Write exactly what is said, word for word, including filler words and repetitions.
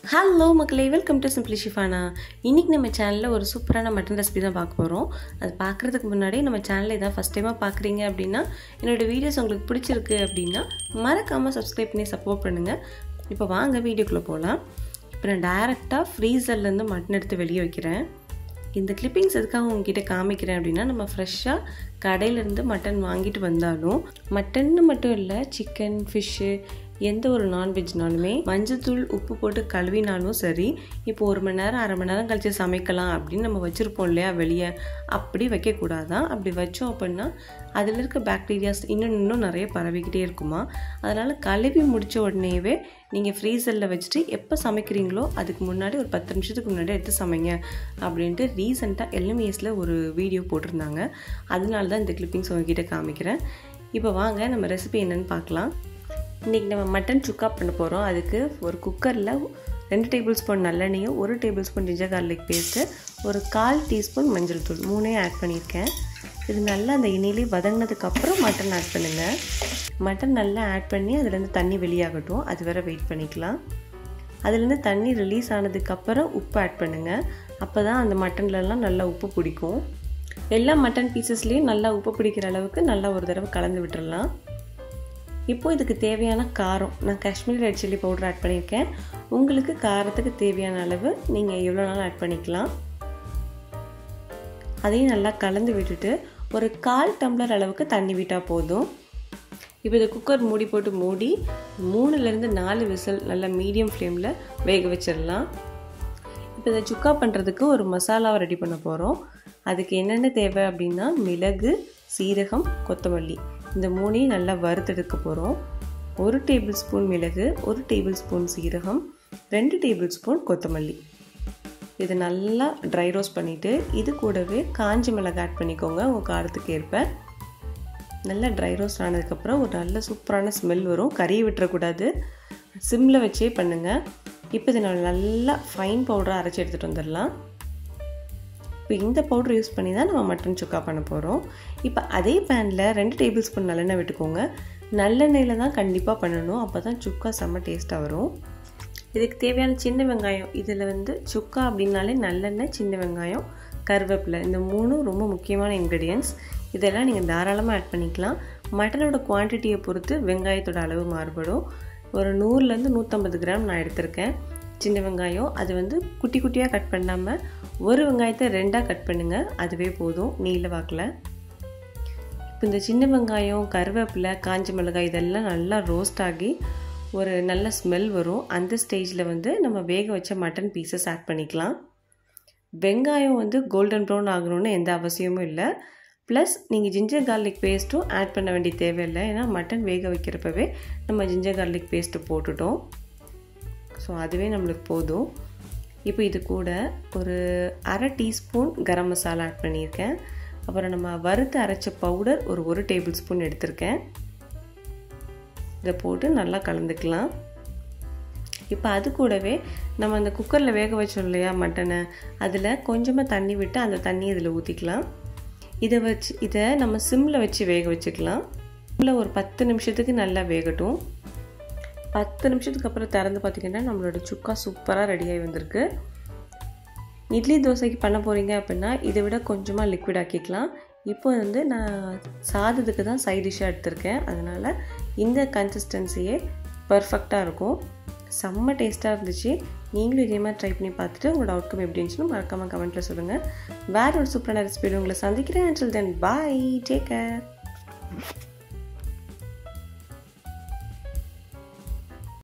Hello மக்களே, welcome to simply Shifana. இன்றைக்கி நம்ம சேனலில் ஒரு சூப்பரான மட்டன் ரெசிபி தான் பார்க்க போகிறோம். அது பார்க்குறதுக்கு முன்னாடி நம்ம சேனலை இதான் ஃபஸ்ட் டைமாக பார்க்குறீங்க அப்படின்னா, என்னோடய வீடியோஸ் உங்களுக்கு பிடிச்சிருக்கு அப்படின்னா மறக்காமல் சப்ஸ்கிரைப் பண்ணி சப்போர்ட் பண்ணுங்கள். இப்போ வாங்க வீடியோக்குள்ளே போகலாம். இப்போ நான் டைரெக்டாக ஃப்ரீசர்லேருந்து மட்டன் எடுத்து வெளியே வைக்கிறேன். இந்த கிளிப்பிங்ஸ் எதுக்காக உங்ககிட்ட காமிக்கிறேன் அப்படின்னா, நம்ம ஃப்ரெஷ்ஷாக கடையிலேருந்து மட்டன் வாங்கிட்டு வந்தாலும் மட்டன்னு மட்டும் இல்லை, சிக்கன், ஃபிஷ்ஷு, எந்த ஒரு நான்வெஜ்னாலுமே மஞ்சத்தூள் உப்பு போட்டு கழுவினாலும் சரி, இப்போ ஒரு மணி நேரம் அரை மணி நேரம் கழித்து சமைக்கலாம் அப்படின்னு நம்ம வச்சுருப்போம் இல்லையா வெளியே, அப்படி வைக்கக்கூடாதான். அப்படி வச்சோம் அப்படின்னா அதில் இருக்க பாக்டீரியாஸ் இன்னும் இன்னும் நிறைய பரவிக்கிட்டே இருக்குமா. அதனால் கழுவி முடித்த உடனேவே நீங்கள் ஃப்ரீசரில் வச்சுட்டு எப்போ சமைக்கிறீங்களோ அதுக்கு முன்னாடி ஒரு பத்து நிமிஷத்துக்கு முன்னாடி எடுத்து சமைங்க அப்படின்ட்டு ரீசெண்டாக எல்எம்இஎஸில் ஒரு வீடியோ போட்டிருந்தாங்க. அதனால தான் இந்த கிளிப்பிங்ஸ் உங்ககிட்ட காமிக்கிறேன். இப்போ வாங்க நம்ம ரெசிபி என்னென்னு பார்க்கலாம். இன்றைக்கி நம்ம மட்டன் சுக்கா பண்ண போகிறோம். அதுக்கு ஒரு குக்கரில் ரெண்டு டேபிள் ஸ்பூன் நல்லெண்ணெயும், ஒரு tablespoon ginger garlic paste, ஒரு கால் டீஸ்பூன் மஞ்சள் தூள் மூணையும் ஆட் பண்ணியிருக்கேன். இது நல்லா அந்த எண்ணெயிலே வதங்கினதுக்கப்புறம் மட்டன் ஆட் பண்ணுங்கள். மட்டன் நல்லா ஆட் பண்ணி அதுலேருந்து தண்ணி வெளியாகட்டும், அது வரை வெயிட் பண்ணிக்கலாம். அதுலேருந்து தண்ணி ரிலீஸ் ஆனதுக்கப்புறம் உப்பு ஆட் பண்ணுங்கள். அப்போ தான் அந்த மட்டன்லலாம் நல்லா உப்பு பிடிக்கும். எல்லா மட்டன் பீசஸ்லேயும் நல்லா உப்பு பிடிக்கிற அளவுக்கு நல்லா ஒரு தடவை கலந்து விட்டுடலாம். இப்போது இதுக்கு தேவையான காரம், நான் Kashmiri red chilli powder add பண்ணியிருக்கேன். உங்களுக்கு காரத்துக்கு தேவையான அளவு நீங்கள் எவ்வளோ நாளும் ஆட் பண்ணிக்கலாம். அதையும் நல்லா கலந்து விட்டுட்டு ஒரு கால் டம்ளர் அளவுக்கு தண்ணி விட்டால் போதும். இப்போ இந்த குக்கர் மூடி போட்டு மூடி மூணுலேருந்து நாலு விசில் நல்லா மீடியம் ஃப்ளேமில் வேக வச்சிடலாம். இப்போ இதை சுக்கா பண்ணுறதுக்கு ஒரு மசாலாவை ரெடி பண்ண போகிறோம். அதுக்கு என்னென்ன தேவை அப்படின்னா, மிளகு, சீரகம், கொத்தமல்லி, இந்த மூணையும் நல்லா வறுத்தெடுக்க போகிறோம். ஒரு டேபிள் ஸ்பூன் மிளகு, ஒரு டேபிள் ஸ்பூன் சீரகம், ரெண்டு டேபிள் ஸ்பூன் கொத்தமல்லி. இது நல்லா ட்ரை ரோஸ்ட் பண்ணிவிட்டு இது கூடவே காஞ்சி மிளகு ஆட் பண்ணிக்கோங்க உங்கள் காரத்துக்கு ஏற்ப. நல்லா ட்ரை ரோஸ்ட் ஆனதுக்கப்புறம் ஒரு நல்ல சூப்பரான ஸ்மெல் வரும். கறியை விட்டுறக்கூடாது, சிம்மில் வச்சே பண்ணுங்கள். இப்போ இதை நான் நல்லா ஃபைன் பவுடராக அரைச்சி எடுத்துகிட்டு வந்துடலாம். இப்போ இந்த பவுடர் யூஸ் பண்ணி தான் நம்ம மட்டன் சுக்கா பண்ண போகிறோம். இப்போ அதே பேனில் ரெண்டு டேபிள் ஸ்பூன் நல்லெண்ணெய் விட்டுக்கோங்க. நல்லெண்ணெயில் தான் கண்டிப்பாக பண்ணணும், அப்போ தான் சுக்கா செம்ம டேஸ்ட்டாக வரும். இதுக்கு தேவையான சின்ன வெங்காயம், இதில் வந்து சுக்கா அப்படின்னாலே நல்லெண்ணெய், சின்ன வெங்காயம், கருவேப்பிலை, இந்த மூணும் ரொம்ப முக்கியமான இன்க்ரீடியன்ட்ஸ். இதெல்லாம் நீங்கள் தாராளமாக ஆட் பண்ணிக்கலாம். மட்டனோட குவான்டிட்டியை பொறுத்து வெங்காயத்தோட அளவு மாறுபடும். ஒரு நூறுலேருந்து நூற்றம்பது கிராம் நான் எடுத்திருக்கேன் சின்ன வெங்காயம். அது வந்து குட்டி குட்டியாக கட் பண்ணாமல் ஒரு வெங்காயத்தை ரெண்டாக கட் பண்ணுங்கள், அதுவே போதும் நீல வாக்கில். இப்போ இந்த சின்ன வெங்காயம், கருவேப்பிலை, காஞ்ச மிளகாய் இதெல்லாம் நல்லா ரோஸ்ட் ஆகி ஒரு நல்ல ஸ்மெல் வரும். அந்த ஸ்டேஜில் வந்து நம்ம வேக வச்ச மட்டன் பீசஸ் ஆட் பண்ணிக்கலாம். வெங்காயம் வந்து கோல்டன் ப்ரௌன் ஆகணும்னு எந்த அவசியமும் இல்லை. ப்ளஸ் நீங்கள் ஜிஞ்சர் கார்லிக் பேஸ்ட்டும் ஆட் பண்ண வேண்டிய தேவையில்லை, ஏன்னா மட்டன் வேக வைக்கிறப்பவே நம்ம ஜிஞ்சர் கார்லிக் பேஸ்ட்டு போட்டுட்டோம். ஸோ அதுவே நம்மளுக்கு போதும். இப்போ இது கூட ஒரு அரை டீஸ்பூன் கரம் மசாலா ஆட் பண்ணியிருக்கேன். அப்புறம் நம்ம வறுத்து அரைச்ச பவுடர் ஒரு ஒரு டேபிள் ஸ்பூன் எடுத்திருக்கேன். இதை போட்டு நல்லா கலந்துக்கலாம். இப்போ அது கூடவே நம்ம அந்த குக்கரில் வேக வச்சோம் இல்லையா மட்டனை, அதில் கொஞ்சமாக தண்ணி விட்டு அந்த தண்ணி இதில் ஊற்றிக்கலாம். இதை வச்சு இதை நம்ம சிம்மில் வச்சு வேக வச்சுக்கலாம். சிம்மில் ஒரு பத்து நிமிஷத்துக்கு நல்லா வேகட்டும். பத்து நிமிஷத்துக்கு அப்புறம் திறந்து பார்த்திங்கன்னா நம்மளோட சுக்கா சூப்பராக ரெடியாகி வந்திருக்கு. இட்லி தோசைக்கு பண்ண போகிறீங்க அப்படின்னா இதை விட கொஞ்சமாக லிக்விட் ஆக்கிக்கலாம். இப்போ வந்து நான் சாதத்துக்கு தான் சைட் டிஷ்ஷாக எடுத்திருக்கேன், அதனால் இந்த கன்சிஸ்டன்சியே பர்ஃபெக்டாக இருக்கும். செம்ம டேஸ்ட்டாக இருந்துச்சு. நீங்களும் இதே மாதிரி ட்ரை பண்ணி பார்த்துட்டு உங்களோட அவுட்கம் எப்படி இருந்துச்சுன்னு மறக்காமல் கமெண்ட்டில் சொல்லுங்கள். வேறு ஒரு சூப்பரான ரெசிபியோட உங்களை சந்திக்கிறேன். until then bye, take care.